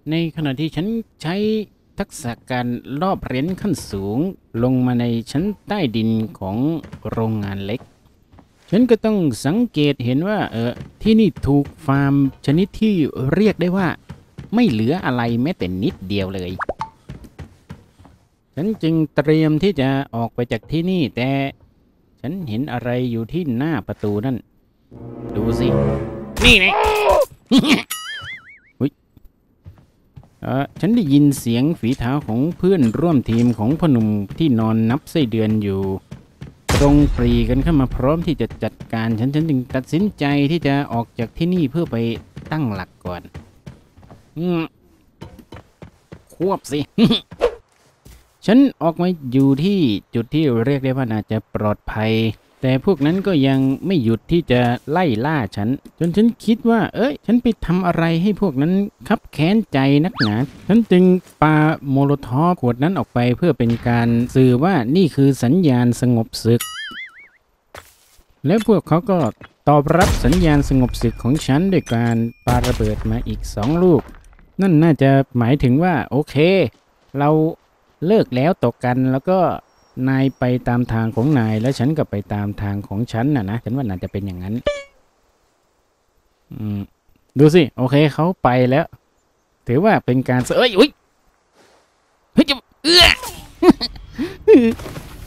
ในขณะที่ฉันใช้ทักษะการลอบเหรียญขั้นสูงลงมาในชั้นใต้ดินของโรงงานเล็กฉันก็ต้องสังเกตเห็นว่าที่นี่ถูกฟาร์มชนิดที่เรียกได้ว่าไม่เหลืออะไรแม้แต่นิดเดียวเลยฉันจึงเตรียมที่จะออกไปจากที่นี่แต่ฉันเห็นอะไรอยู่ที่หน้าประตูนั่นดูสินี่ไง ฉันได้ยินเสียงฝีเท้าของเพื่อนร่วมทีมของพ่อหนุ่มที่นอนนับไส้เดือนอยู่ตรงปรีกันเข้ามาพร้อมที่จะจัดการฉันจึงตัดสินใจที่จะออกจากที่นี่เพื่อไปตั้งหลักก่อนควบสิ ฉันออกมาอยู่ที่จุดที่เรียกได้ว่าน่าจะปลอดภัยแต่พวกนั้นก็ยังไม่หยุดที่จะไล่ล่าฉันจนฉันคิดว่าฉันไปทำอะไรให้พวกนั้นคับแค้นใจนักหนาฉันจึงปาโมโลทอฟขวดนั้นออกไปเพื่อเป็นการสื่อว่านี่คือสัญญาณสงบศึกและพวกเขาก็ตอบรับสัญญาณสงบศึกของฉันด้วยการปาระเบิดมาอีก2 ลูกนั่นน่าจะหมายถึงว่าโอเคเราเลิกแล้วตกกันแล้วก็นายไปตามทางของนายแล้วฉันก็ไปตามทางของฉันนะฉันว่าน่าจะเป็นอย่างนั้นดูสิโอเคเขาไปแล้วถือว่าเป็นการอุ้ยจะ